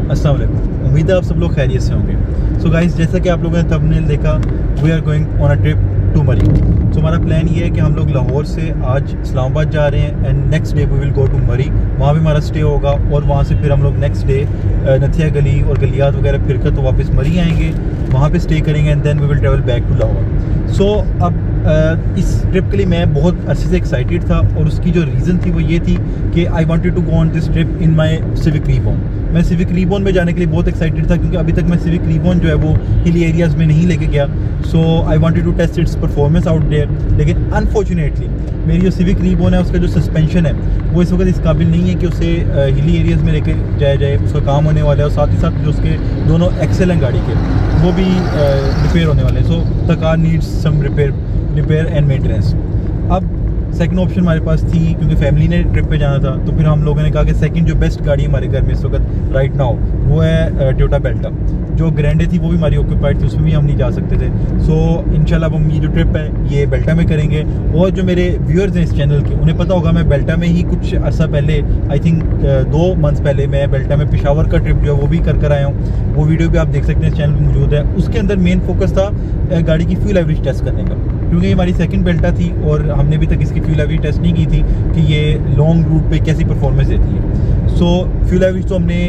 अस्सलाम वालेकुम। उम्मीद है आप सब लोग खैरियत से होंगे। सो गाइस, जैसा कि आप लोगों ने थंबनेल देखा, we are going on a trip to Murree. सो हमारा प्लान ये है कि हम लोग लाहौर से आज इस्लामाबाद जा रहे हैं and next day we will go to Murree. वहाँ भी हमारा स्टे होगा और वहाँ से फिर हम लोग नेक्स्ट डे नथिया गली और गलियात वगैरह फिर कर तो वापस मरी आएंगे, वहाँ पे स्टे करेंगे and then we will travel back to Lahore. सो अब इस ट्रिप के लिए मैं बहुत अरसे से एक्साइटेड था और उसकी जो रीज़न थी वो ये थी कि I wanted to go on this trip in my Civic Reborn. मैं सिविक रीबॉर्न में जाने के लिए बहुत एक्साइटेड था क्योंकि अभी तक मैं सिविक रीबॉर्न जो है वो हिली एरियाज़ में नहीं लेके गया। So I wanted to test its performance out there, लेकिन अनफॉर्चुनेटली मेरी जो सिविक रीबॉर्न है उसका जो सस्पेंशन है वो इस वक्त इस काबिल नहीं है कि उसे हिली एरियाज़ में लेके जाया जाए। उसका काम होने वाला है और साथ ही साथ जो उसके दोनों एक्सेल हैं गाड़ी के वो भी रिपेयर होने वाले हैं। So the car needs some repair and maintenance. अब सेकंड ऑप्शन हमारे पास थी क्योंकि फैमिली ने ट्रिप पे जाना था, तो फिर हम लोगों ने कहा कि सेकंड जो बेस्ट गाड़ी हमारे घर में इस वक्त राइट नाउ वो है टोयोटा बेल्टा। जो ग्रैंडे थी वो भी हमारी ऑक्यूपाइड थी, उसमें भी हम नहीं जा सकते थे। सो इंशाल्लाह अब हम ये जो ट्रिप है ये बेल्टा में करेंगे। और जो मेरे व्यूअर्स हैं इस चैनल के उन्हें पता होगा मैं बेल्टा में ही कुछ अर्सा पहले, आई थिंक 2 मंथ्स पहले मैं बेल्टा में पेशावर का ट्रिप जो है वो भी कर आया हूँ। वो वीडियो भी आप देख सकते हैं, इस चैनल पर मौजूद है। उसके अंदर मेन फोकस था गाड़ी की फ्यूल एवरेज टेस्ट करने का, क्योंकि ये हमारी सेकंड बेल्टा थी और हमने अभी तक इसकी फ्यूल एवरेज टेस्ट नहीं की थी कि ये लॉन्ग रूट पे कैसी परफॉर्मेंस देती है। सो फ्यूल एवरेज तो हमने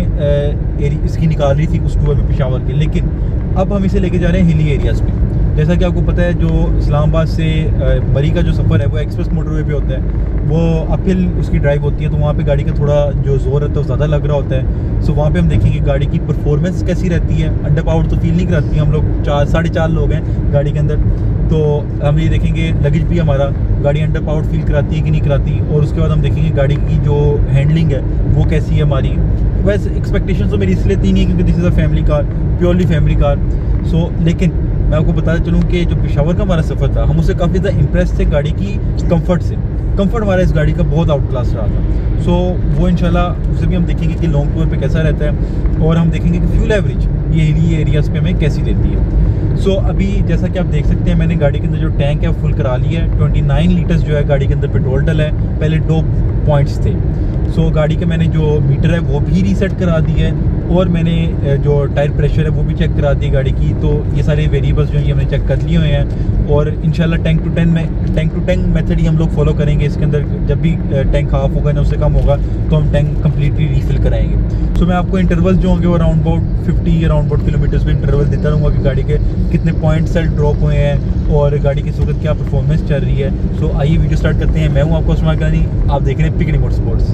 इसकी निकाल रही थी उस टूर में पेशावर के, लेकिन अब हम इसे लेके जा रहे हैं हिली एरियाज़ पे। जैसा कि आपको पता है जो इस्लामाबाद से मरी का जो सफ़र है वो एक्सप्रेस मोटरवे पे होता है, वो अपहिल उसकी ड्राइव होती है, तो वहाँ पे गाड़ी का थोड़ा जो जोर रहता है वो ज़्यादा लग रहा होता है। सो वहाँ पे हम देखेंगे गाड़ी की परफॉर्मेंस कैसी रहती है। अंडर पावर तो फील नहीं कराती, हम लोग 4-4.5 लोग हैं गाड़ी के अंदर, तो हम ये देखेंगे लगेज भी हमारा गाड़ी अंडर पावर फील कराती है कि नहीं कराती। और उसके बाद हम देखेंगे गाड़ी की जो हैंडलिंग है वो कैसी है हमारी। वैसे एक्सपेक्टेशन तो मेरी इसलिए थी नहीं क्योंकि this is a family car, purely family car. So लेकिन मैं आपको बताना चलूँ कि जो पेशावर का हमारा सफ़र था हम उससे काफ़ी ज़्यादा इम्प्रेस थे गाड़ी की कंफर्ट से। कंफर्ट हमारा इस गाड़ी का बहुत आउट क्लास रहा था। सो वो इंशाल्लाह उसे भी हम देखेंगे कि लॉन्ग टूर पे कैसा रहता है और हम देखेंगे कि फ्यूल एवरेज ये हिली एरियाज़ पे हमें कैसी देती है। सो अभी जैसा कि आप देख सकते हैं मैंने गाड़ी के अंदर जो टैंक है फुल करा लिया है। 29 लीटर्स जो है गाड़ी के अंदर पेट्रोल डला है, पहले 2 पॉइंट्स थे। सो गाड़ी का मैंने जो मीटर है वो भी रीसेट करा दिया है और मैंने जो टायर प्रेशर है वो भी चेक करा दी गाड़ी की। तो ये सारे वेरिएबल्स जो हैं हमने चेक कर लिए हुए हैं और इंशाल्लाह टैंक टू टैंक मेथड ही हम लोग फॉलो करेंगे। इसके अंदर जब भी टैंक हाफ होगा ना उससे कम होगा तो हम टैंक कम्प्लीटली रीफिल कराएंगे। सो मैं आपको इंटरवल्स जो होंगे वो अराउंड अबाउट 50 किलोमीटर्स पे इंटरवल देता रहूँगा कि गाड़ी के कितने पॉइंट सेल ड्रॉप हुए हैं और गाड़ी की इस वक्त क्या परफॉर्मेंस चल रही है। सो आइए वीडियो स्टार्ट करते हैं। मैं हूँ आपको उस्मान करानी, आप देख रहे हैं Picnic Motorsports.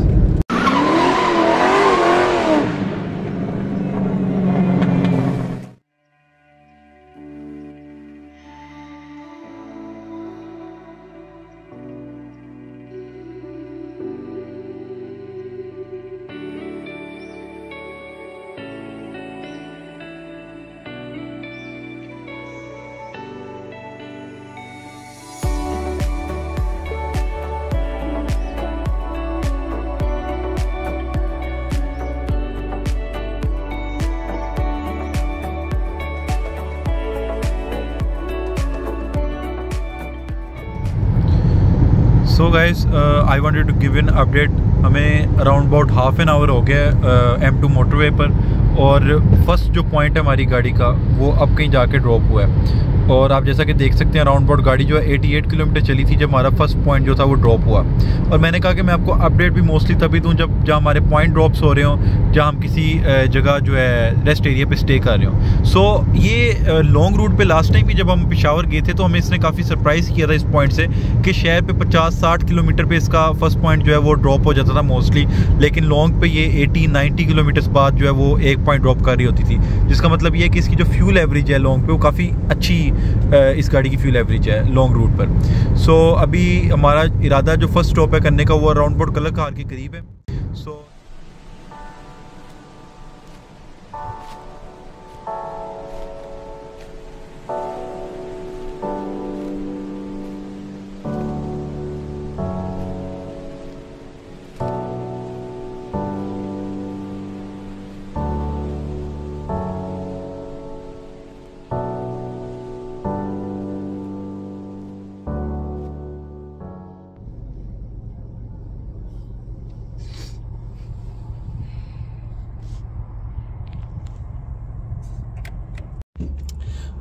So guys, I wanted to give an update. हमें around about half an hour हो गया M2 मोटरवे पर और फर्स्ट जो पॉइंट है हमारी गाड़ी का वो अब कहीं जाके ड्रॉप हुआ है। और आप जैसा कि देख सकते हैं अराउंड अबाउट गाड़ी जो है 88 किलोमीटर चली थी जब हमारा फर्स्ट पॉइंट जो था वो ड्रॉप हुआ। और मैंने कहा कि मैं आपको अपडेट भी मोस्टली तभी दूँ जब जहाँ हमारे पॉइंट ड्रॉप्स हो रहे हों, जहाँ हम किसी जगह जो है रेस्ट एरिया पे स्टे कर रहे हों। सो ये लॉन्ग रूट पे लास्ट टाइम भी जब हम पेशावर गए थे तो हमें इसने काफ़ी सरप्राइज़ किया था इस पॉइंट से कि शहर पे 50-60 किलोमीटर पे इसका फर्स्ट पॉइंट जो है वो ड्रॉप हो जाता था मोस्टली, लेकिन लॉन्ग पे ये 80-90 किलोमीटर्स बाद जो है वो एक पॉइंट ड्रॉप कर रही होती थी। जिसका मतलब ये है कि इसकी जो फ्यूल एवरेज है लॉन्ग पे वो काफ़ी अच्छी इस गाड़ी की फ्यूल एवरेज है लॉन्ग रूट पर। सो अभी हमारा इरादा जो फर्स्ट स्टॉप है करने का वो अराउंड अबाउट कलरखार के करीब है। सो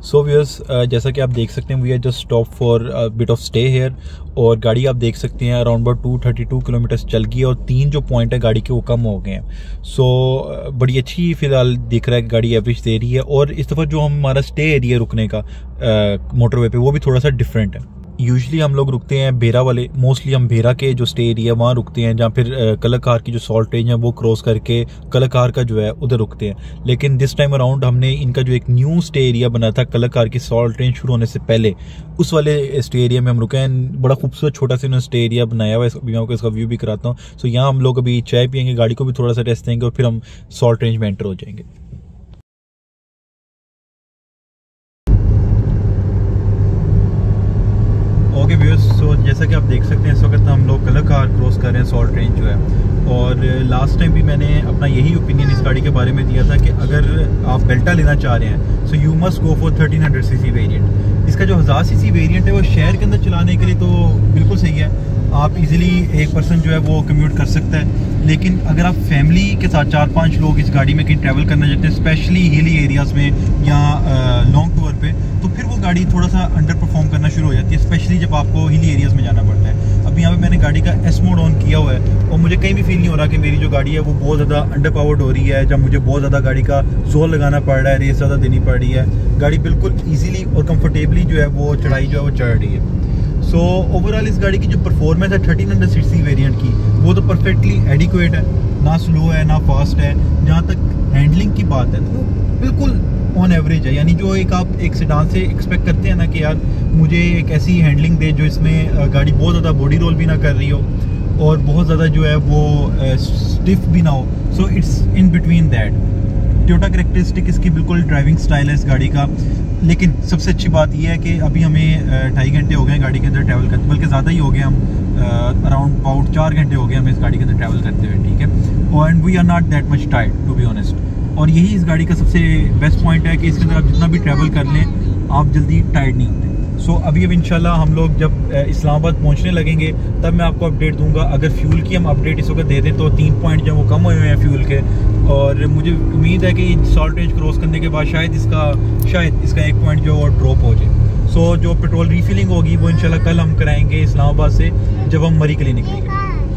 सो व्यूअर्स, जैसा कि आप देख सकते हैं we are just stop for bit of stay here. और गाड़ी आप देख सकते हैं अराउंड अबाउट 232 किलोमीटर्स चल गई है और 3 जो पॉइंट है गाड़ी के वो कम हो गए हैं। सो बड़ी अच्छी फिलहाल दिख रहा है कि गाड़ी एवरेज दे रही है। और इस दफ़ा जो हमारा स्टे एरिया रुकने का मोटरवे पे वो भी थोड़ा सा डिफरेंट है। यूजुअली हम लोग रुकते हैं बेरा वाले, मोस्टली हम बेरा के जो स्टे एरिया वहाँ रुकते हैं, जहाँ फिर कलाकार की जो सॉल्ट रेंज है वो क्रॉस करके कलाकार का जो है उधर रुकते हैं। लेकिन दिस टाइम अराउंड हमने इनका जो एक न्यू स्टे एरिया बना था कलाकार की सॉल्ट रेंज शुरू होने से पहले, उस वाले स्टे एरिया में हम रुके हैं। बड़ा खूबसूरत छोटा सा इन्होंने स्टे एरिया बनाया हुआ है, अभी मैं आपको इसका व्यू भी कराता हूँ। सो यहाँ हम लोग अभी चाय पियेंगे, गाड़ी को भी थोड़ा सा रेस्ट देंगे और फिर हम सॉल्ट रेंज में एंटर हो जाएंगे। ओके व्यूअर्स, सो जैसा कि आप देख सकते हैं इस वक्त हम लोग कलाकार क्रॉस कर रहे हैं सॉल्ट रेंज जो है। और लास्ट टाइम भी मैंने अपना यही ओपिनियन इस गाड़ी के बारे में दिया था कि अगर आप बेल्टा लेना चाह रहे हैं so you must go for 1300 CC variant. इसका जो 1000 सीसी वेरिएंट है वो शहर के अंदर चलाने के लिए तो बिल्कुल सही है, आप इजीली एक पर्सन जो है वो कम्यूट कर सकता है। लेकिन अगर आप फैमिली के साथ 4-5 लोग इस गाड़ी में कहीं ट्रैवल करना चाहते हैं, स्पेशली हिली एरियाज़ में या लॉन्ग टूर पे, तो फिर वो गाड़ी थोड़ा सा अंडर परफॉर्म करना शुरू हो जाती है, स्पेशली जब आपको हिली एरियाज़ में जाना पड़ता है। अब यहाँ पे मैंने गाड़ी का एस मोड ऑन किया हुआ है और मुझे कहीं भी फील नहीं हो रहा कि मेरी जो गाड़ी है वो बहुत ज़्यादा अंडर पावर्ड हो रही है, जब मुझे बहुत ज़्यादा गाड़ी का जोर लगाना पड़ रहा है, रेस ज़्यादा देनी पड़ रही है। गाड़ी बिल्कुल ईजीली और कम्फर्टेबली जो है वो चढ़ाई जो है वो चढ़ रही है। सो ओवरऑल इस गाड़ी की जो परफॉर्मेंस है 1300 सीसी वेरिएंट की वो तो परफेक्टली एडिक्वेट है, ना स्लो है ना फास्ट है। जहाँ तक हैंडलिंग की बात है तो वो बिल्कुल ऑन एवरेज है, यानी जो आप एक सेडान से एक्सपेक्ट करते हैं ना कि यार मुझे एक ऐसी हैंडलिंग दे जो इसमें गाड़ी बहुत ज़्यादा बॉडी रोल भी ना कर रही हो और बहुत ज़्यादा जो है वो स्टिफ भी ना हो। So it's in between that. Toyota characteristic इसकी बिल्कुल ड्राइविंग स्टाइल है इस गाड़ी का। लेकिन सबसे अच्छी बात यह है कि अभी हमें 2.5 घंटे हो गए गाड़ी के अंदर ट्रैवल करते, बल्कि ज़्यादा ही हो गए, हम अराउंड अबाउट 4 घंटे हो गए हमें इस गाड़ी के अंदर ट्रैवल करते हुए, ठीक है। And we are not that much tired to be honest. और यही इस गाड़ी का सबसे बेस्ट पॉइंट है कि इसके अंदर आप जितना भी ट्रैवल कर लें आप जल्दी टायर्ड नहीं होते। सो अभी अब इंशाल्लाह हम लोग जब इस्लामाबाद पहुंचने लगेंगे तब मैं आपको अपडेट दूंगा। अगर फ्यूल की हम अपडेट इस वक्त दे दें तो 3 पॉइंट जो वो कम हुए हैं फ्यूल के, और मुझे उम्मीद है कि सॉल्ट रेंज क्रॉस करने के बाद शायद इसका 1 पॉइंट जो और ड्रॉप हो जाए। सो जो पेट्रोल रीफिलिंग होगी वो इंशाल्लाह कल हम कराएंगे इस्लामाबाद से जब हम मरी के लिए निकलेंगे।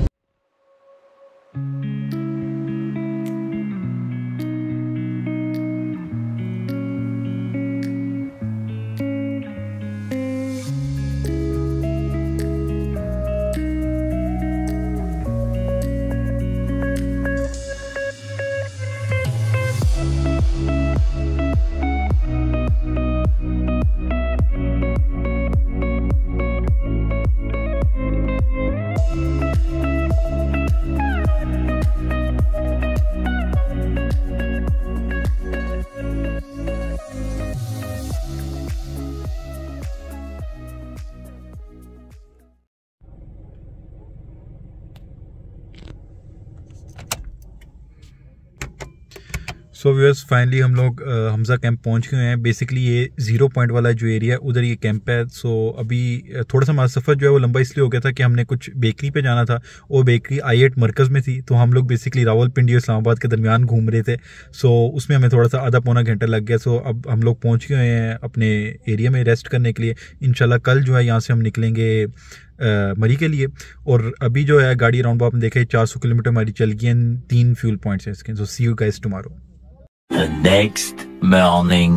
सो व्यूअर्स फाइनली हम लोग हमजा कैंप पहुंच गए हैं। बेसिकली ये 0 पॉइंट वाला जो एरिया है उधर ये कैंप है। सो अभी थोड़ा सा हमारा सफ़र जो है वो लंबा इसलिए हो गया था कि हमने कुछ बेकरी पे जाना था और बेकरी I8 मरकज़ में थी, तो हम लोग बेसिकली रावलपिंडी और इस्लामाबाद के दरमियान घूम रहे थे। सो उसमें हमें थोड़ा सा आधा पौना घंटा लग गया। सो अब हम लोग पहुँच गए हैं अपने एरिया में रेस्ट करने के लिए। इंशाल्लाह कल जो है यहाँ से हम निकलेंगे मरी के लिए। और अभी जो है गाड़ी अराउंड आपने देखा 400 किलोमीटर हमारी चल गई है, 3 फ्यूल पॉइंट्स हैं इसके। So see you guys tomorrow. The next morning.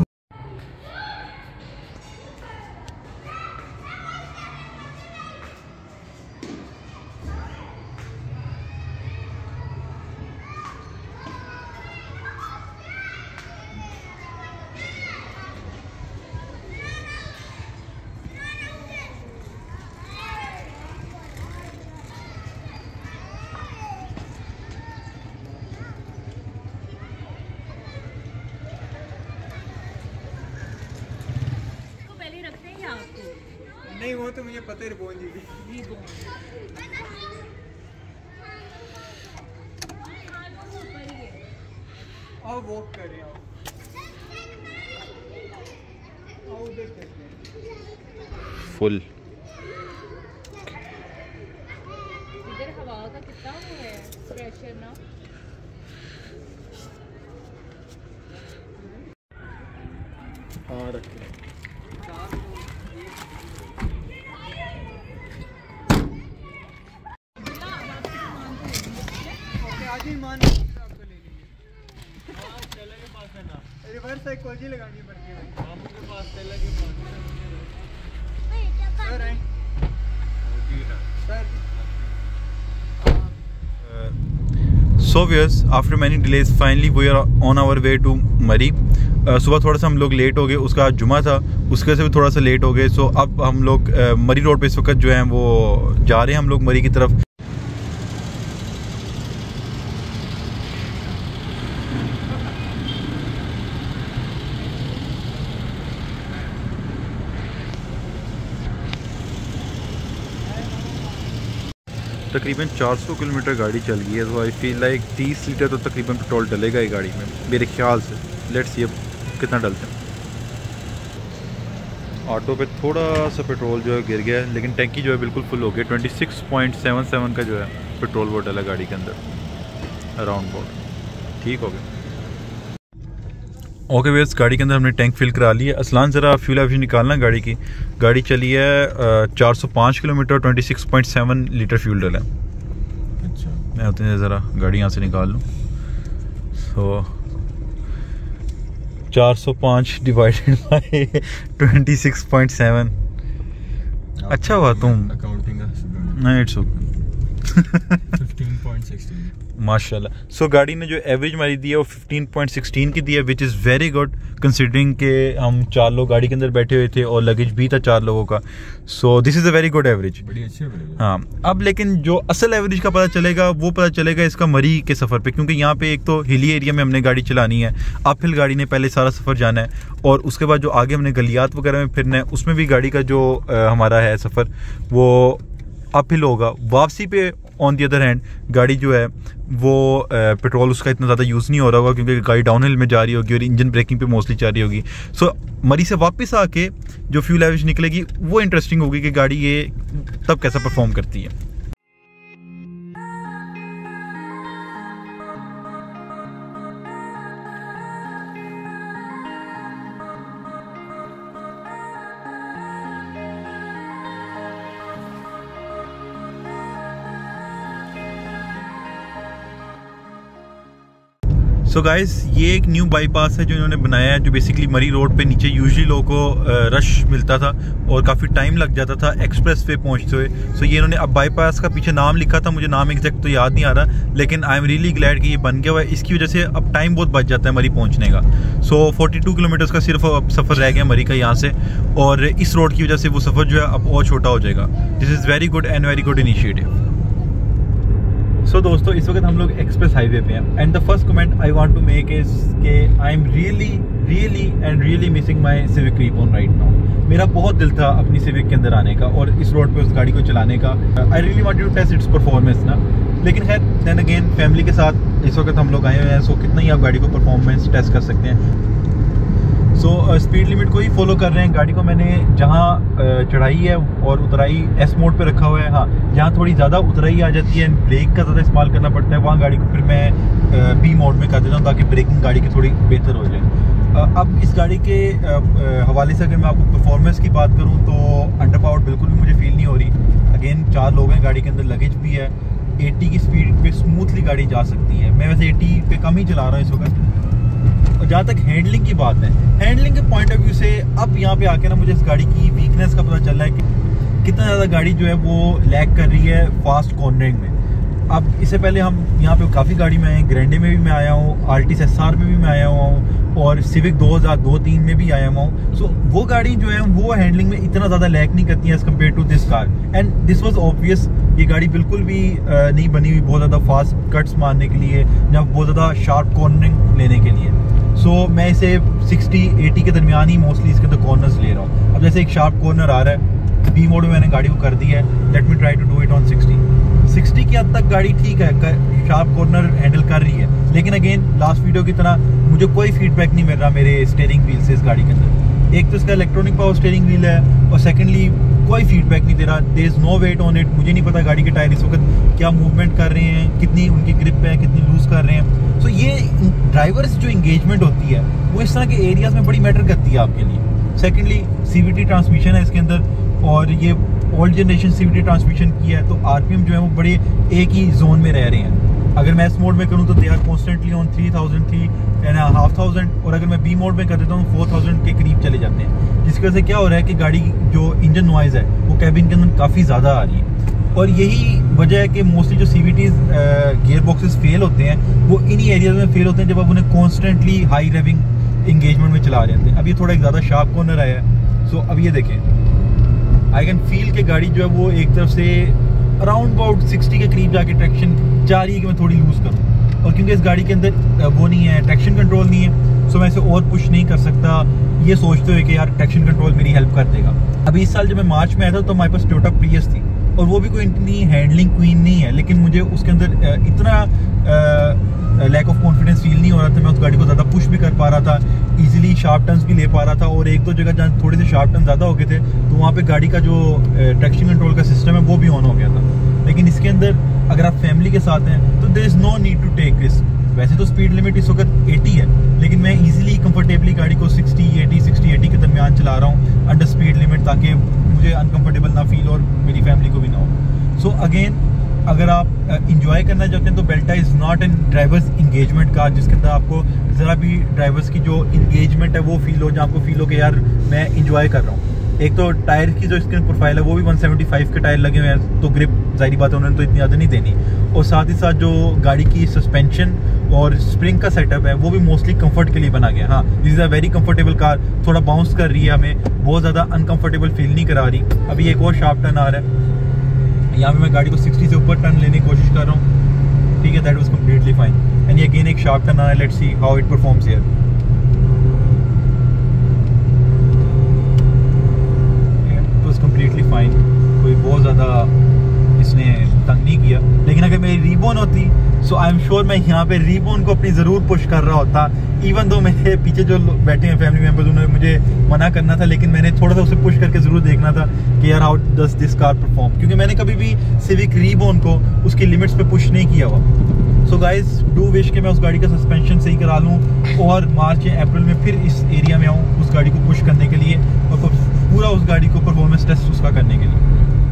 नहीं वो तो मुझे पता ही रिबोन जी की आओ वॉक करें, आओ उधर चलते हैं। फुल इधर हवा का कितना वो है प्रेशर ना। हाँ रखते हैं। आज ही मान आपको ले लेंगे। रिवर्स साइकोलॉजी लगानी पड़ती है बाबू के पास तेला के पास सर है sir. So viewers, after many delays, finally we are on our way to मरी। सुबह थोड़ा सा हम लोग लेट हो गए, उसका जुमा था, उसके से भी थोड़ा सा लेट हो गए। सो अब हम लोग मरी रोड पे इस वक्त जो है वो जा रहे हैं हम लोग मरी की तरफ। तकरीबन 400 किलोमीटर गाड़ी चल गई है, तो आई फील लाइक 30 लीटर तो तकरीबन पेट्रोल डलेगा ही गाड़ी में मेरे ख्याल से। लेट्स सी अब कितना डलता है। ऑटो पे थोड़ा सा पेट्रोल जो है गिर गया है, लेकिन टैंकी जो है बिल्कुल फुल हो गया। 26.77 का जो है पेट्रोल वो डला गाड़ी के अंदर अराउंड अबाउट। ठीक हो गया। ओके वेस, गाड़ी के अंदर हमने टैंक फिल करा लिया। असलान ज़रा फ्यूल एफिशिएंसी निकालना गाड़ी की। गाड़ी चली है 405 किलोमीटर, 26.7 लीटर फ्यूल डला है। अच्छा, मैं उतने ज़रा गाड़ी यहाँ से निकाल लूँ। So 405 divided by 26.7। अच्छा हुआ तुम अकाउंटिंग का स्टूडेंट। नहीं, इट्स ओके। 15.16 माशाल्लाह। सो गाड़ी ने जो एवरेज हमारी दी है वो 15.16 की दी है, which is very good considering के हम 4 लोग गाड़ी के अंदर बैठे हुए थे और लगेज भी था 4 लोगों का। So this is a very good average. बड़ी अच्छी एवरेज। हाँ, अब लेकिन जो असल एवरेज का पता चलेगा वो पता चलेगा इसका मरी के सफ़र पे, क्योंकि यहाँ पे एक तो हिली एरिया में हमने गाड़ी चलानी है। अपहिल गाड़ी ने पहले सारा सफ़र जाना है, और उसके बाद जो आगे हमने गलियात वगैरह में फिरना है उसमें भी गाड़ी का जो हमारा है सफ़र वो अपहिल होगा। वापसी पे ऑन दी अदर हैंड गाड़ी जो है वो पेट्रोल उसका इतना ज़्यादा यूज़ नहीं हो रहा होगा, क्योंकि गाड़ी डाउनहिल में जा रही होगी और इंजन ब्रेकिंग पे मोस्टली जा रही होगी। सो मरी से वापस आके जो फ्यूल एवरेज निकलेगी वो इंटरेस्टिंग होगी कि गाड़ी ये तब कैसा परफॉर्म करती है। सो गाइस, ये एक न्यू बाईपास है जो इन्होंने बनाया है, जो बेसिकली मरी रोड पे नीचे यूजुअली लोगों को रश मिलता था और काफ़ी टाइम लग जाता था एक्सप्रेस वे पहुँचते हुए। सो ये इन्होंने अब बाईपास का पीछे नाम लिखा था, मुझे नाम एग्जैक्ट तो याद नहीं आ रहा, लेकिन आई एम रियली ग्लैड कि ये बन गया हुआ है। इसकी वजह से अब टाइम बहुत बच जाता है मरी पहुँचने का। सो 42 किलोमीटर्स का सिर्फ अब सफ़र रह गया मरी का यहाँ से, और इस रोड की वजह से वो सफ़र जो है अब और छोटा हो जाएगा। This is very good and very good initiative. So दोस्तों, इस वक्त हम लोग एक्सप्रेस हाईवे पे हैं, and the first comment I want to make is के I am really missing my civic reborn right now. मेरा बहुत दिल था अपनी सिविक के अंदर आने का और इस रोड पे उस गाड़ी को चलाने का। I really want to test its performance ना, लेकिन खैर देन अगेन फैमिली के साथ इस वक्त हम लोग आए हुए हैं। सो कितना ही आप गाड़ी को परफॉर्मेंस टेस्ट कर सकते हैं। सो स्पीड लिमिट को ही फॉलो कर रहे हैं। गाड़ी को मैंने जहाँ चढ़ाई है और उतराई एस मोड पे रखा हुआ है। हाँ, जहाँ थोड़ी ज़्यादा उतराई आ जाती है, ब्रेक का ज़्यादा इस्तेमाल करना पड़ता है, वहाँ गाड़ी को फिर मैं बी मोड में कर देता हूँ ताकि ब्रेकिंग गाड़ी की थोड़ी बेहतर हो जाए। अब इस गाड़ी के हवाले से अगर मैं आपको परफॉर्मेंस की बात करूँ तो अंडर पावर्ड बिल्कुल भी मुझे फील नहीं हो रही। अगेन 4 लोग हैं गाड़ी के अंदर, लगेज भी है। 80 की स्पीड पे स्मूथली गाड़ी जा सकती है। मैं वैसे 80 पे कम ही चला रहा हूँ इस वक्त। और जहाँ तक हैंडलिंग की बात है, हैंडलिंग के पॉइंट ऑफ व्यू से अब यहाँ पे आके ना मुझे इस गाड़ी की वीकनेस का पता चल रहा है कि कितना ज़्यादा गाड़ी जो है वो लैग कर रही है फास्ट कॉर्नरिंग में। अब इससे पहले हम यहाँ पे काफ़ी गाड़ी में आए हैं, ग्रैंडे में भी मैं आया हूँ, आर्टिस SR में भी मैं आया हुआ हूँ, और सिविक 2002-03 में भी आया हुआ हूँ। सो वो गाड़ी जो है वो हैंडलिंग में इतना ज़्यादा लैग नहीं करती है as compare to this car, and this was obvious. ये गाड़ी बिल्कुल भी नहीं बनी हुई बहुत ज़्यादा फास्ट कट्स मारने के लिए या बहुत ज़्यादा शार्प कॉर्नरिंग लेने के लिए। सो मैं इसे 60-80 के दरमियान ही मोस्टली इसके अंदर कॉर्नर्स ले रहा हूँ। अब जैसे एक शार्प कॉर्नर आ रहा है, बी मोड में मैंने गाड़ी को कर दी है। Let me try to do it on 60 की हद तक गाड़ी ठीक है, शार्प कॉर्नर हैंडल कर रही है, लेकिन अगेन लास्ट वीडियो की तरह मुझे कोई फीडबैक नहीं मिल रहा मेरे स्टीयरिंग व्हील से इस गाड़ी के अंदर। एक तो इसका इलेक्ट्रॉनिक पावर स्टीयरिंग व्हील है, और सेकेंडली कोई फीडबैक नहीं दे रहा, there is no weight on it. मुझे नहीं पता गाड़ी के टायर इस वक्त क्या मूवमेंट कर रहे हैं, कितनी उनकी ग्रिप है, कितनी लूज कर रहे हैं। सो ये ड्राइवर्स जो इंगेजमेंट होती है वो इस तरह के एरियाज में बड़ी मैटर करती है आपके लिए। सेकेंडली CVT ट्रांसमिशन है इसके अंदर, और ये ओल्ड जनरेशन CVT ट्रांसमिशन की है, तो RPM जो है वो बड़े एक ही जोन में रह रहे हैं। अगर मैं एस मोड में करूँ तो दे आर कॉन्स्टेंटली ऑन 3000, 3,500, और अगर मैं बी मोड में कर देता हूँ 4000 के करीब चले जाते हैं, जिसकी वजह से क्या हो रहा है कि गाड़ी जो इंजन नॉइज है वो कैबिन के अंदर काफ़ी ज़्यादा आ रही है। और यही वजह है कि मोस्टली जो CVTs गियर बॉक्सेस फेल होते हैं वो इन्हीं एरियाज में फेल होते हैं जब आप उन्हें कॉन्स्टेंटली हाई रेविंग इंगेजमेंट में चला रहे हैं। अब ये थोड़ा एक ज़्यादा शार्प कॉर्नर आया है। सो अब ये देखें, आई कैन फील कि गाड़ी जो है वो एक तरफ से अराउंड अबाउट 60 के करीब जाके ट्रैक्शन चाह रही है कि मैं थोड़ी लूज़ करूँ, और क्योंकि इस गाड़ी के अंदर वो नहीं है, ट्रैक्शन कंट्रोल नहीं है, सो मैं इसे और पुश नहीं कर सकता ये सोचते हुए कि यार ट्रैक्शन कंट्रोल मेरी हेल्प कर देगा। अभी इस साल जब मैं मार्च में आया था तो हमारे पास टोयोटा प्रियस थी, और वो भी कोई इतनी हैंडलिंग क्वीन नहीं है, लेकिन मुझे उसके अंदर इतना लैक ऑफ कॉन्फिडेंस फील नहीं हो रहा था। मैं उस गाड़ी को ज़्यादा पुश भी कर पा रहा था, इजीली शार्प टर्न्स भी ले पा रहा था, और एक दो जगह जहाँ थोड़े से शार्प टर्न ज़्यादा हो गए थे तो वहाँ पे गाड़ी का जो ट्रैक्शन कंट्रोल का सिस्टम है वो भी ऑन हो गया था। लेकिन इसके अंदर अगर आप फैमिली के साथ हैं तो there is no need to take risk. वैसे तो स्पीड लिमिट इस वक्त 80 है, लेकिन मैं इजीली कंफर्टेबली गाड़ी को 60-80 के दरमियान चला रहा हूँ अंडर स्पीड लिमिट, ताकि मुझे अनकंफर्टेबल ना फील और मेरी फैमिली को भी ना हो। सो अगेन, अगर आप इंजॉय करना चाहते हैं तो Belta is not an drivers engagement car, जिसके अंदर आपको ज़रा भी ड्राइवर्स की जो इंगेजमेंट है वो फील हो, जहाँ आपको फील हो कि यार मैं इंजॉय कर रहा हूँ। एक तो टायर की जो इसके प्रोफाइल है वो भी 175 के टायर लगे हुए हैं, तो ग्रिप जाहिर बात है उन्होंने तो इतनी ज़्यादा नहीं देनी, और साथ ही साथ जो गाड़ी की सस्पेंशन और स्प्रिंग का सेटअप है वो भी मोस्टली कंफर्ट के लिए बना गया। हाँ, this is a very comfortable car, थोड़ा बाउंस कर रही है, हमें बहुत ज़्यादा अनकंफर्टेबल फील नहीं करा रही। अभी एक और शार्प टर्न आ रहा है, यहाँ पे मैं गाड़ी को 60 से ऊपर टर्न लेने की कोशिश कर रहा हूँ, ठीक है, that was completely fine. And ये अगेन एक शार्प टर्न आ रहा है, let's see how it performs here. Completely fine, कोई बहुत ज़्यादा इसने तंग नहीं किया। लेकिन अगर मेरी रीबोन होती सो आई एम श्योर मैं यहाँ पे रीबोन को अपनी ज़रूर पुश कर रहा होता, इवन दो मेरे पीछे जो बैठे हैं फैमिली मेम्बर्स उन्होंने मुझे मना करना था, लेकिन मैंने थोड़ा सा उसे पुश करके ज़रूर देखना था कि यार how does this car perform, क्योंकि मैंने कभी भी सिविक रीबोन को उसकी लिमिट्स पे पुश नहीं किया हुआ। सो गाइज, डू विश कि मैं उस गाड़ी का सस्पेंशन सही करा लूँ और मार्च या अप्रैल में फिर इस एरिया में आऊँ उस गाड़ी को पुश करने के लिए और पूरा उस गाड़ी को परफॉर्मेंस टेस्ट उसका करने के लिए।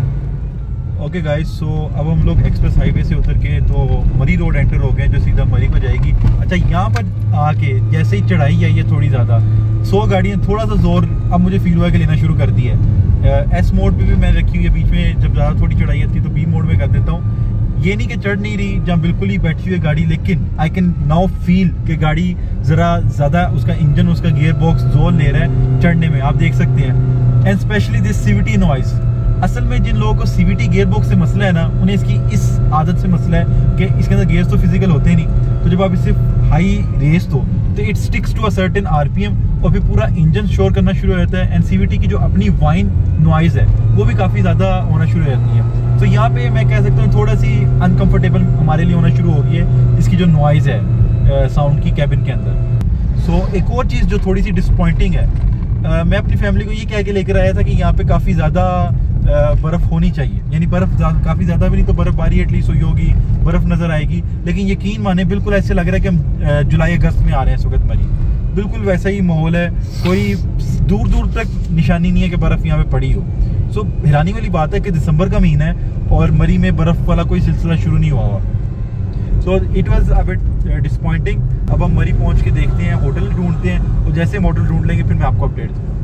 ओके गाइस, सो अब हम लोग एक्सप्रेस हाईवे से उतर के तो मरी रोड एंटर हो गए जो सीधा मरी को जाएगी। अच्छा, यहाँ पर आके जैसे ही चढ़ाई आई है थोड़ी ज़्यादा, 100 गाड़ियाँ थोड़ा सा जोर अब मुझे फील हुआ कि लेना शुरू कर दी है। एस मोड पे भी मैंने रखी हुई है, बीच में जब ज़्यादा थोड़ी चढ़ाई आती है तो बी मोड में कर देता हूँ। ये नहीं कि चढ़ नहीं रही जहाँ बिल्कुल ही बैठी हुई है गाड़ी, लेकिन आई कैन नाउ फील कि गाड़ी ज़रा ज़्यादा उसका इंजन, उसका गियर बॉक्स जोर ले रहा है चढ़ने में, आप देख सकते हैं। And specially this CVT noise, असल में जिन लोगों को CVT गियर बॉक्स से मसला है ना, उन्हें इसकी इस आदत से मसला है कि इसके अंदर गियर्स तो फिजिकल होते ही नहीं, तो जब आप इसे हाई रेस दो तो it sticks to a certain RPM और फिर पूरा इंजन शोर करना शुरू हो जाता है। एंड CVT की जो अपनी वाइन नॉइज़ है वो भी काफ़ी ज़्यादा होना शुरू हो जाती है। तो यहाँ पे मैं कह सकता हूँ थोड़ा सी अनकंफर्टेबल हमारे लिए होना शुरू हो गई है इसकी जो नॉइज़ है साउंड की कैबिन के अंदर। सो एक और चीज़ जो थोड़ी सी डिसपॉइंटिंग है, मैं अपनी फैमिली को ये कह के लेकर आया था कि यहाँ पे काफ़ी ज़्यादा बर्फ़ होनी चाहिए, यानी बर्फ़ काफ़ी ज़्यादा भी नहीं तो बर्फ़बारी एटलीस्ट हुई होगी, बर्फ़ नज़र आएगी। लेकिन यकीन माने बिल्कुल ऐसे लग रहा है कि हम जुलाई अगस्त में आ रहे हैं इस वक्त मरी, बिल्कुल वैसा ही माहौल है, कोई दूर दूर तक निशानी नहीं है कि बर्फ़ यहाँ पे पड़ी हो। सो हैरानी वाली बात है कि दिसंबर का महीना है और मरी में बर्फ़ वाला कोई सिलसिला शुरू नहीं हुआ हुआ। So it was a bit disappointing. अब हम मरी पहुँच के देखते हैं, होटल ढूंढते हैं, और जैसे हम होटल ढूंढ लेंगे फिर मैं आपको अपडेट दूँ।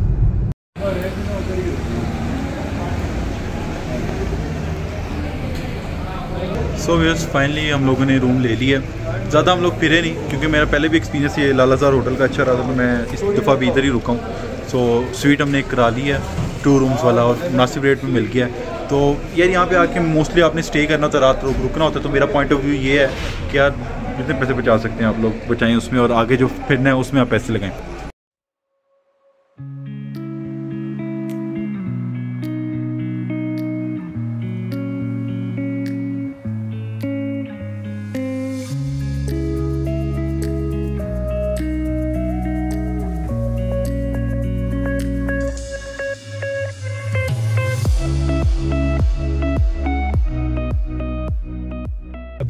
सो व्यूअर्स, फाइनली हम लोगों ने रूम ले लिया। ज़्यादा हम लोग फिरे नहीं क्योंकि मेरा पहले भी एक्सपीरियंस ये लालाजार होटल का अच्छा रहा था, तो मैं इस दफ़ा भी इधर ही रुका हूँ। सो स्वीट हमने एक करा ली है 2 रूम्स वाला और मुनासिब रेट में मिल गया है। तो यार यहाँ पे आके मोस्टली आपने स्टे करना होता है, रात रुकना होता है, तो मेरा पॉइंट ऑफ व्यू ये है कि यार जितने पैसे बचा सकते हैं आप लोग बचाएँ उसमें, और आगे जो फिरना है उसमें आप पैसे लगाएँ।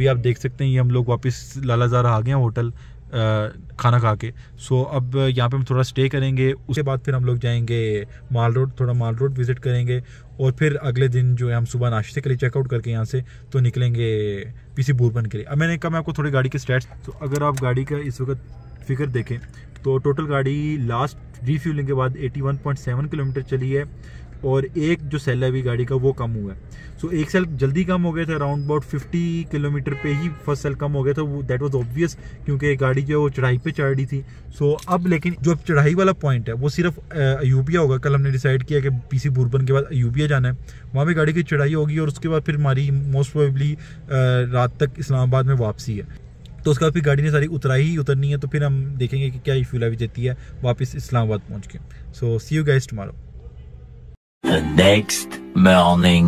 अभी आप देख सकते हैं ये हम लोग वापस लालाज़ारा आ गए हैं होटल खाना खा के। सो अब यहाँ पे हम थोड़ा स्टे करेंगे, उसके बाद फिर हम लोग जाएंगे माल रोड, थोड़ा माल रोड विज़िट करेंगे और फिर अगले दिन जो है हम सुबह नाश्ते के लिए चेकआउट करके यहाँ से तो निकलेंगे पीसी बुरबन के लिए। अब मैंने कहा मैं आपको थोड़ी गाड़ी के स्टैट्स, तो अगर आप गाड़ी का इस वक्त फिगर देखें तो टोटल गाड़ी लास्ट रीफ्यूलिंग के बाद 81.7 किलोमीटर चली है और एक जो सेल है अभी गाड़ी का वो कम हुआ है। सो एक सेल जल्दी कम हो गया था, अराउंड अबाउट 50 किलोमीटर पे ही फर्स्ट सेल कम हो गया था, वो दैट वाज ऑब्वियस क्योंकि गाड़ी जो है वो चढ़ाई पे चढ़ रही थी। सो अब लेकिन जो चढ़ाई वाला पॉइंट है वो सिर्फ अयूबिया होगा। कल हमने डिसाइड किया कि पीसी बुरबन के बाद अयूबिया जाना है, वहाँ पे गाड़ी की चढ़ाई होगी और उसके बाद फिर हमारी मोस्ट प्रोबेबली रात तक इस्लामाबाद में वापसी है। तो उसके बाद फिर गाड़ी ने सारी उतराई ही उतरनी है, तो फिर हम देखेंगे कि क्या फ्यूल अभी देती है वापस इस्लामाबाद पहुँच के। So see you guys tomorrow. The next morning.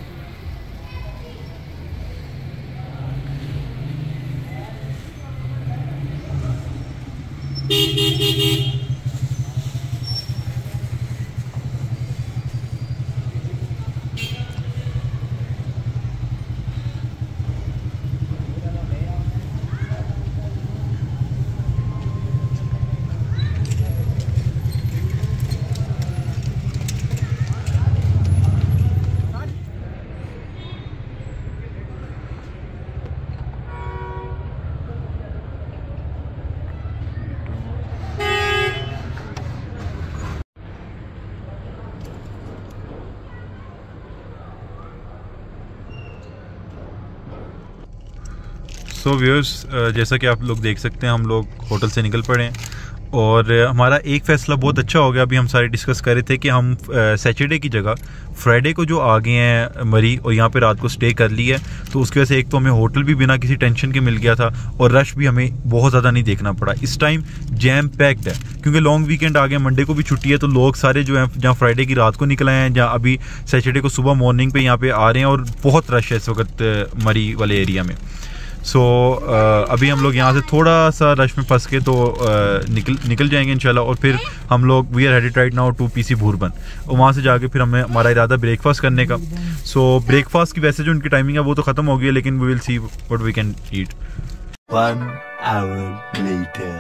So viewers, जैसा कि आप लोग देख सकते हैं हम लोग होटल से निकल पड़े हैं और हमारा एक फ़ैसला बहुत अच्छा हो गया। अभी हम सारे डिस्कस कर रहे थे कि हम सैटरडे की जगह फ्राइडे को जो आ गए हैं मरी और यहाँ पे रात को स्टे कर ली है, तो उसकी वजह से एक तो हमें होटल भी बिना किसी टेंशन के मिल गया था और रश भी हमें बहुत ज़्यादा नहीं देखना पड़ा। इस टाइम जैम पैक्ड है क्योंकि लॉन्ग वीकेंड आ गया, मंडे को भी छुट्टी है, तो लोग सारे जो हैं जहाँ फ्राइडे की रात को निकल आए हैं, जहाँ अभी सैटरडे को सुबह मॉर्निंग पर यहाँ पर आ रहे हैं और बहुत रश है इस वक्त मरी वाले एरिया में। सो अभी हम लोग यहाँ से थोड़ा सा रश में फंस के तो निकल जाएंगे इंशाल्लाह और फिर हम लोग we are headed right now to PC Bhurban और वहाँ से जाके फिर हमें हमारा इरादा ब्रेकफास्ट करने का। सो ब्रेकफास्ट की वैसे जो उनकी टाइमिंग है वो तो ख़त्म हो गई है, लेकिन we will see what we can eat. 1 hour later.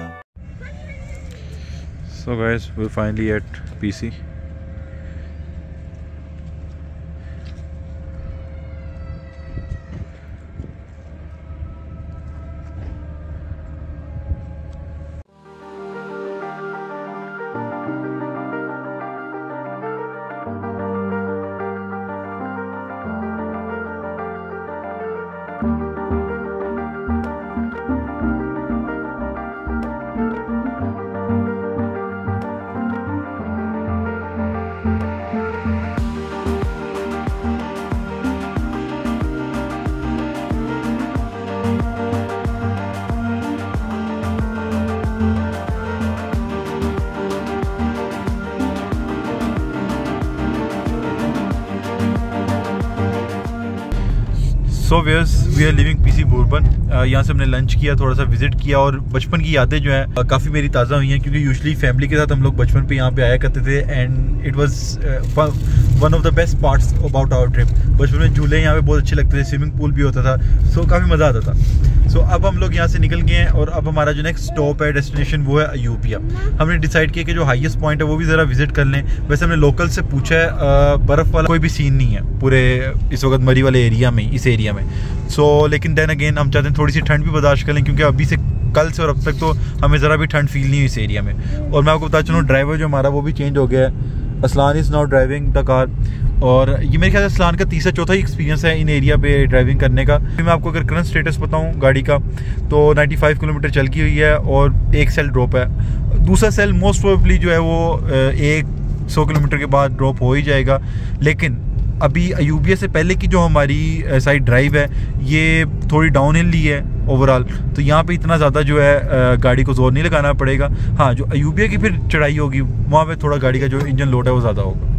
So guys we finally at PC. So viewers, we are leaving PC Bhurban. यहाँ से हमने लंच किया, थोड़ा सा विजिट किया और बचपन की यादें जो हैं काफ़ी मेरी ताज़ा हुई हैं क्योंकि यूजुअली फैमिली के साथ हम लोग बचपन पे यहाँ पे आया करते थे and it was one of the best parts about our trip. बचपन में झूले यहाँ पे बहुत अच्छे लगते थे, स्विमिंग पूल भी होता था, सो काफ़ी मज़ा आता था। सो अब हम लोग यहाँ से निकल गए हैं और अब हमारा जो नेक्स्ट स्टॉप है, डेस्टिनेशन, वो है अयूबिया। हमने डिसाइड किया कि जो हाईएस्ट पॉइंट है वो भी ज़रा विजिट कर लें। वैसे हमने लोकल से पूछा है, बर्फ़ वाला कोई भी सीन नहीं है पूरे इस वक्त मरी वाले एरिया में, इस एरिया में। सो लेकिन देन अगेन हम चाहते हैं थोड़ी सी ठंड भी बर्दाश्त कर लें क्योंकि अभी से कल से और अब तक तो हमें ज़रा भी ठंड फील नहीं हुई इस एरिया में। और मैं आपको बता चलूँ, ड्राइवर जो हमारा वो भी चेंज हो गया है। Aslan is now driving the car और ये मेरे ख्याल से असलान का तीसरा चौथा ही एक्सपीरियंस है इन एरिया पे ड्राइविंग करने का। मैं आपको अगर करंट स्टेटस बताऊँ गाड़ी का तो 95 किलोमीटर चल की हुई है और एक सेल ड्रॉप है। दूसरा सेल मोस्ट प्रोबेबली जो है वो 100 किलोमीटर के बाद ड्रॉप हो ही जाएगा। लेकिन अभी अयूबिया से पहले की जो हमारी साइड ड्राइव है ये थोड़ी डाउन हिल ही है ओवरऑल, तो यहाँ पे इतना ज़्यादा जो है गाड़ी को जोर नहीं लगाना पड़ेगा। हाँ, जो अयूबिया की फिर चढ़ाई होगी वहाँ पे थोड़ा गाड़ी का जो इंजन लोड है वो ज़्यादा होगा।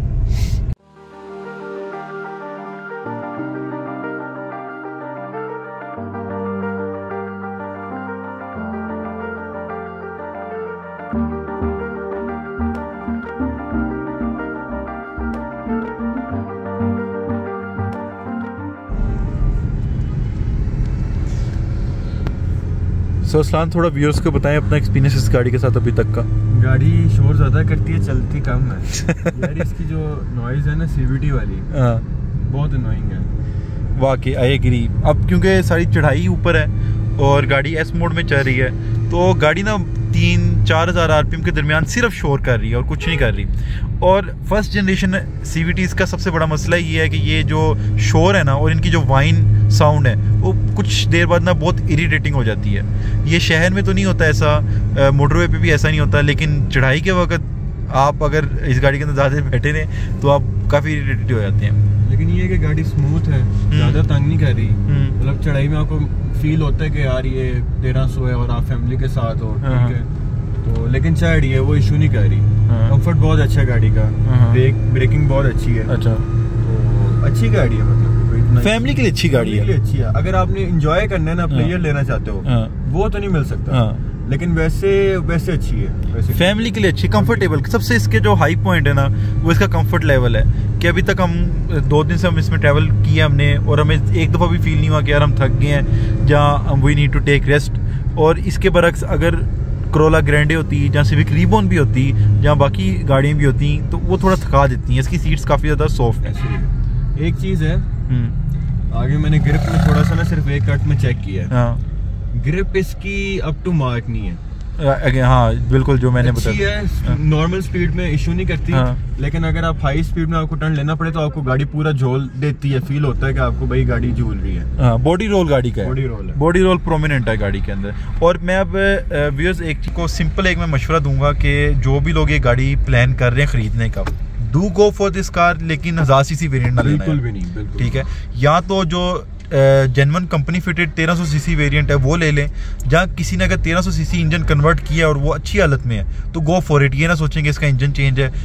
सो अस्लान, थोड़ा व्यूअर्स को बताएं अपना एक्सपीरियंस इस गाड़ी के साथ अभी तक का। गाड़ी शोर ज़्यादा करती है, चलती कम है। यार इसकी जो नॉइज़ है ना CVT वाली, बहुत अनोइंग है वाकई, आई एग्री। अब क्योंकि सारी चढ़ाई ऊपर है और गाड़ी एस मोड में चल रही है, तो गाड़ी ना 3-4 हज़ार RPM के दरमियान सिर्फ शोर कर रही है और कुछ नहीं कर रही। और फर्स्ट जनरेशन CVTs का सबसे बड़ा मसला ये है कि ये जो शोर है ना, और इनकी जो वाइन साउंड है, वो कुछ देर बाद ना बहुत इरिटेटिंग हो जाती है। ये शहर में तो नहीं होता ऐसा, मोटरवे पे भी ऐसा नहीं होता, लेकिन चढ़ाई के वक्त आप अगर इस गाड़ी के अंदर ज़्यादा बैठे रहें तो आप काफ़ी इरिटेटिव हो जाते हैं। लेकिन ये है कि गाड़ी स्मूथ है, ज़्यादा तंग नहीं कर रही। मतलब चढ़ाई में आपको फील होता है कि यार ये 1300 है और आप फैमिली के साथ हो, ठीक है, तो लेकिन चढ़ रही है, वो इशू नहीं कर रही। कंफर्ट बहुत अच्छा है गाड़ी का, ब्रेकिंग बहुत अच्छी है। अच्छा, तो अच्छी गाड़ी है, मतलब फैमिली के लिए अच्छी गाड़ी है। अच्छी है। अगर आपने एंजॉय करना है ना, प्लेयर लेना चाहते हो, वो तो नहीं मिल सकता, लेकिन वैसे अच्छी है, वैसे फैमिली के लिए अच्छी, कंफर्टेबल। सबसे इसके जो हाई पॉइंट है ना, वो इसका कंफर्ट लेवल है कि अभी तक हम 2 दिन से हम इसमें ट्रैवल किया हमने, और हमें एक दफ़ा भी फील नहीं हुआ कि यार हम थक गए हैं, जहाँ we need to take rest. और इसके बरक्स अगर करोला ग्रैंडे होती, जहाँ सिविक रिबॉन भी होती, जहाँ बाकी गाड़ियाँ भी होती, तो वो थोड़ा थका देती हैं। इसकी सीट्स काफ़ी ज़्यादा सॉफ्ट हैं। एक चीज़ है, आगे मैंने ग्रिप में थोड़ा सा ना सिर्फ एक कट में चेक किया है, ग्रिप इसकी अप टू मार्क नहीं है। हाँ बिल्कुल, जो मैंने बताया, नॉर्मल स्पीड में इशू नहीं करती, लेकिन अगर आप हाई स्पीड में आपको टर्न लेना पड़े तो आपको गाड़ी पूरा झोल देती है, फील होता है कि आपको भाई गाड़ी झूल रही है। बॉडी रोल गाड़ी का है, बॉडी रोल प्रोमिनेंट है गाड़ी के अंदर। और मैं अब व्यूअर्स एक को सिंपल एक मैं मशवरा दूंगा कि जो भी लोग ये गाड़ी प्लान कर रहे हैं खरीदने का, do go for this car, लेकिन 1000 सीसी वेरिएंट ना लेना, बिल्कुल भी नहीं, ठीक है। या तो जो genuine company fitted 1300 CC variant है वो ले लें, जहाँ किसी ने अगर 1300 सीसी इंजन कन्वर्ट किया और वो अच्छी हालत में है तो गो फॉर इट। ये ना सोचेंगे इसका इंजन चेंज है।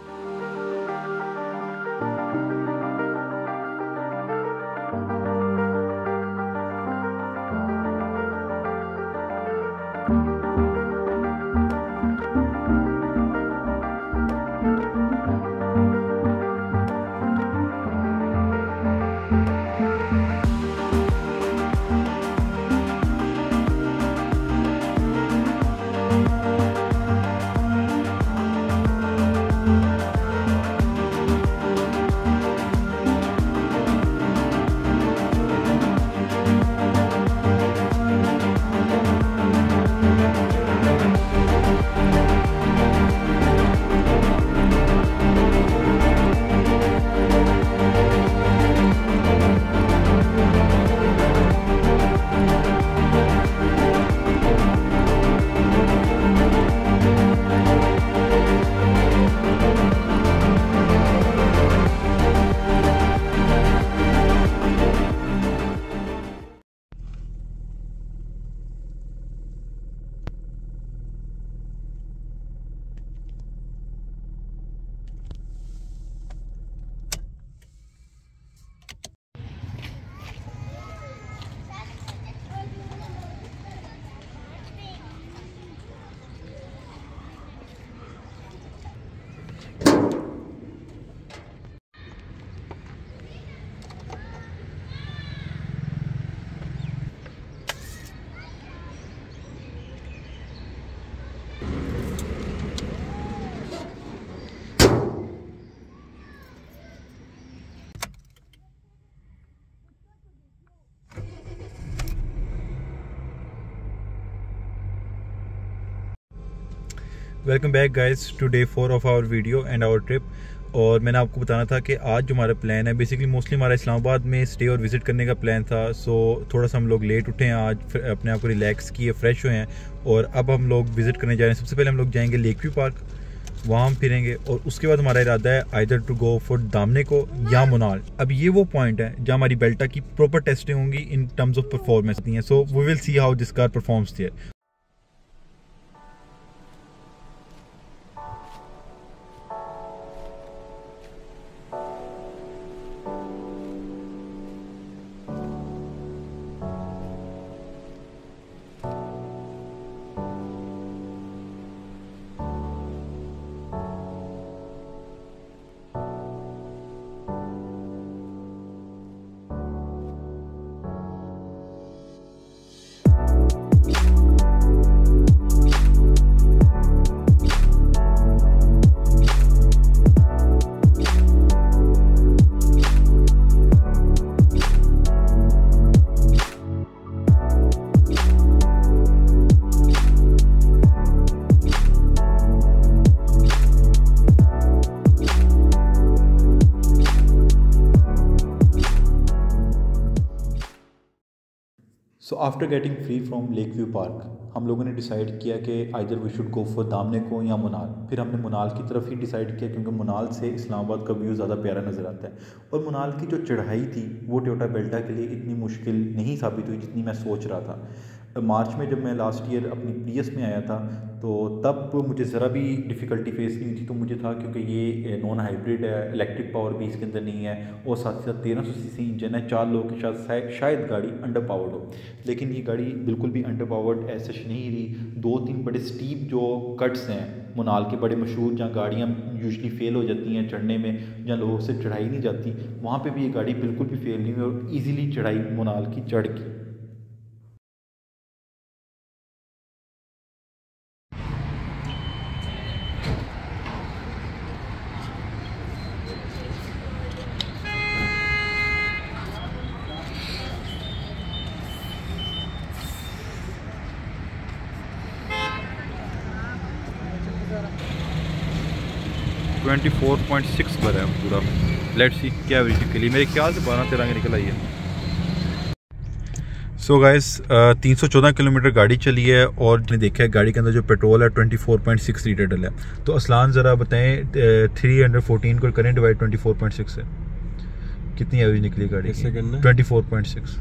Welcome back guys today 4 of our video and our trip. और मैंने आपको बताना था कि आज जो हमारा प्लान है, बेसिकली मोस्टली हमारा इस्लामाबाद में स्टे और विज़िट करने का प्लान था। सो थोड़ा सा हम लोग लेट उठे हैं आज, अपने आप को रिलैक्स किए, फ्रेश हुए हैं और अब हम लोग विज़िट करने जा रहे हैं। सबसे पहले हम लोग जाएंगे लेक व्यू पार्क, वहाँ हम फिरेंगे और उसके बाद हमारा इरादा है either to go for Damane Koh या मुनाल। अब ये वो पॉइंट है जहाँ हमारी बेल्टा की प्रॉपर टेस्टिंग होंगी इन टर्म्स ऑफ परफॉर्मेंस नहीं है। So we will see how this car performs there. After getting free from lake view park हम लोगों ने डिसाइड किया कि either we should go for Damane Koh या मुनाल। फिर हमने मुनाल की तरफ ही डिसाइड किया क्योंकि मुनाल से इस्लामाबाद का व्यू ज़्यादा प्यारा नज़र आता है। और मुनाल की जो चढ़ाई थी वो टोयोटा बेल्टा के लिए इतनी मुश्किल नहीं साबित हुई जितनी मैं सोच रहा था। मार्च में जब मैं लास्ट ईयर अपनी प्रियस में आया था तो तब मुझे ज़रा भी डिफ़िकल्टी फेस नहीं हुई थी। तो मुझे था क्योंकि ये नॉन हाइब्रिड है, इलेक्ट्रिक पावर भी इसके अंदर नहीं है और साथ ही साथ 1300 सीसी इंजन है, 4 लोगों के साथ शायद गाड़ी अंडर पावर्ड हो। लेकिन ये गाड़ी बिल्कुल भी अंडर पावर्ड ऐसा नहीं रही। 2-3 बड़े स्टीप जो कट्स हैं मुनाल के बड़े मशहूर, जहाँ गाड़ियाँ यूजली फेल हो जाती हैं चढ़ने में, जहाँ लोगों से चढ़ाई नहीं जाती, वहाँ पे भी ये गाड़ी बिल्कुल भी फेल नहीं हुई और ईज़िली चढ़ाई मुनाल की चढ़ की। है 24.6 पर है पूरा। लेट्स सी क्या एवरेज के लिए मेरे ख्याल से 12-13 की निकल आई है। सो गाइस 314 किलोमीटर गाड़ी चली है और मैंने देखा है गाड़ी के अंदर जो पेट्रोल है 24.6 लीटर डल है। तो असलान ज़रा बताएं 314 को करें डिवाइड 24.6 से कितनी एवरेज निकली गाड़ी की? 24.6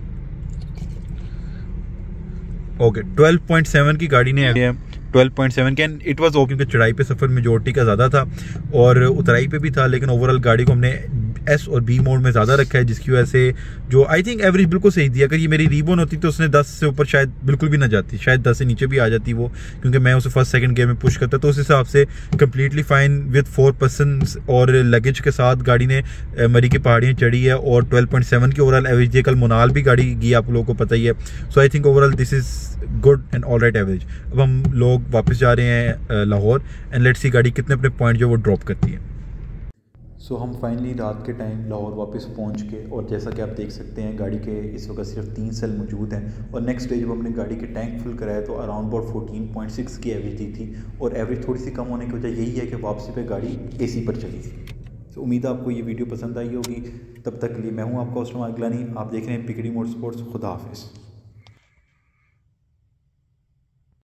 ओके 12.7 की गाड़ी ने 12.7 के इट वाज ओके क्योंकि चढ़ाई पे सफ़र मेजोरिटी का ज़्यादा था और उतराई पे भी था, लेकिन ओवरऑल गाड़ी को हमने एस और बी मोड में ज़्यादा रखा है जिसकी वजह से जो आई थिंक एवरेज बिल्कुल सही दिया। अगर ये मेरी रीबोन होती तो उसने 10 से ऊपर शायद बिल्कुल भी ना जाती, शायद 10 से नीचे भी आ जाती वो, क्योंकि मैं उसे फर्स्ट सेकंड गियर में पुश करता। तो उस हिसाब से कम्प्लीटली फ़ाइन विद 4 पर्सन्स और लगेज के साथ गाड़ी ने मरी की पहाड़ियाँ चढ़ी है और 12.7 की ओवरऑल एवरेज दी। कल मुनाल भी गाड़ी गई, आप लोगों को पता ही है। So I think overall this is good and all right average. अब हम लोग वापस जा रहे हैं लाहौर एंड लेट्स सी गाड़ी कितने अपने पॉइंट जो वो ड्रॉप करती है। सो हम फाइनली रात के टाइम लाहौर वापस पहुंच के, और जैसा कि आप देख सकते हैं गाड़ी के इस वक्त सिर्फ 3 सेल मौजूद हैं और नेक्स्ट डे जब हमने गाड़ी के टैंक फुल कराया तो अराउंड अबाउट 14.6 की एवरेज दी थी और एवरेज थोड़ी सी कम होने की वजह यही है कि वापसी पे गाड़ी AC पर चली। तो उम्मीद है आपको ये वीडियो पसंद आई होगी। तब तक के लिए मैं हूँ आपका होस्ट अगलानी, आप देख रहे हैं PKD मोटरस्पोर्ट्स। खुदा हाफिज़।